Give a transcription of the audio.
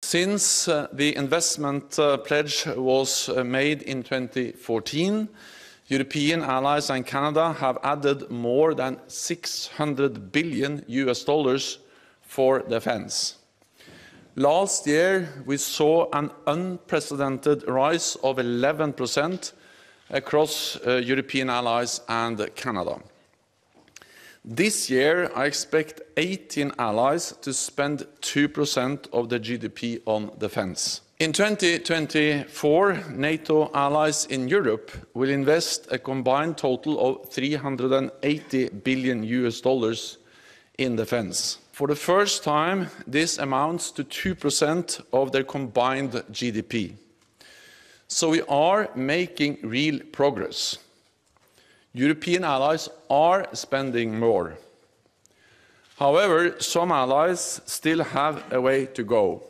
Since the investment pledge was made in 2014, European allies and Canada have added more than $600 billion for defense. Last year, we saw an unprecedented rise of 11% across European allies and Canada. This year, I expect 18 allies to spend 2% of their GDP on defense. In 2024, NATO allies in Europe will invest a combined total of $380 billion in defense. For the first time, this amounts to 2% of their combined GDP. So we are making real progress. European allies are spending more. However, some allies still have a way to go.